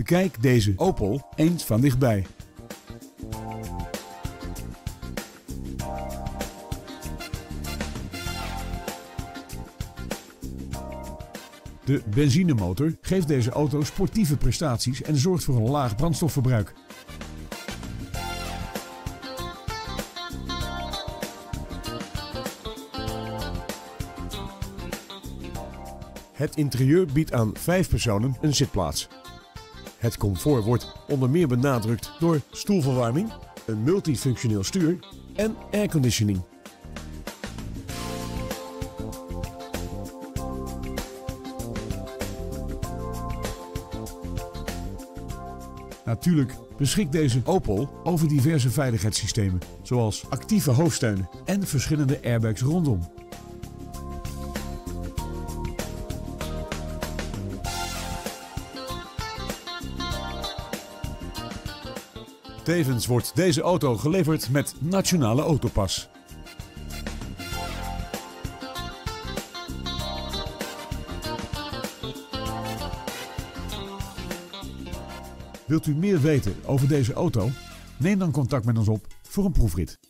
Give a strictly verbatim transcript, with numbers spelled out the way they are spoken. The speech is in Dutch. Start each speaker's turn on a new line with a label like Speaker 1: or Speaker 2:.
Speaker 1: Bekijk deze Opel eens van dichtbij. De benzinemotor geeft deze auto sportieve prestaties en zorgt voor een laag brandstofverbruik.
Speaker 2: Het interieur biedt aan vijf personen een zitplaats. Het comfort wordt onder meer benadrukt door stoelverwarming, een multifunctioneel stuur en airconditioning.
Speaker 1: Natuurlijk beschikt deze Opel over diverse veiligheidssystemen, zoals actieve hoofdsteunen en verschillende airbags rondom. Tevens wordt deze auto geleverd met Nationale Autopas. Wilt u meer weten over deze auto? Neem dan contact met ons op voor een proefrit.